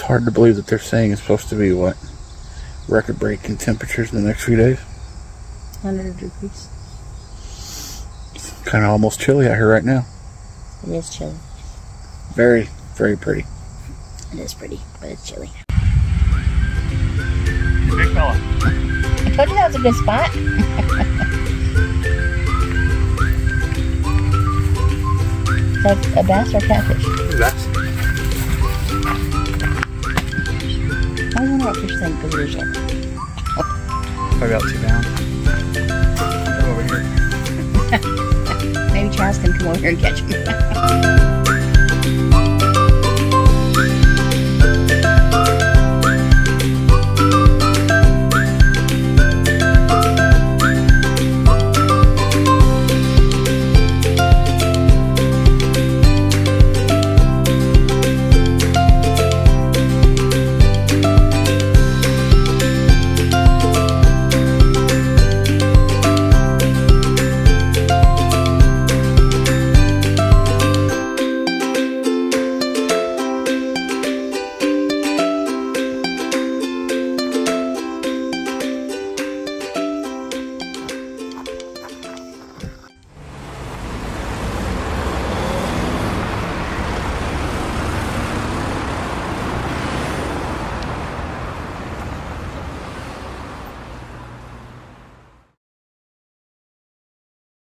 hard to believe that they're saying it's supposed to be, what, record-breaking temperatures in the next few days. 100 degrees. It's kind of almost chilly out here right now. It is chilly. Very, very pretty. It is pretty, but it's chilly. Big fella. I told you that was a good spot. Is that a bass or a catfish? Bass. I wonder what fish think because we're short. Probably about 2 pounds. Come over here. Maybe Charles can come over here and catch him.